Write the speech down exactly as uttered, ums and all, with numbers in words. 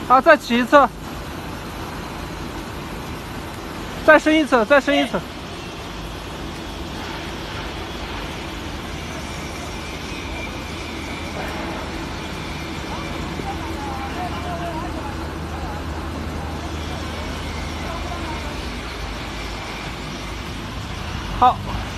好，再起一侧，再深一侧，再深一侧。好。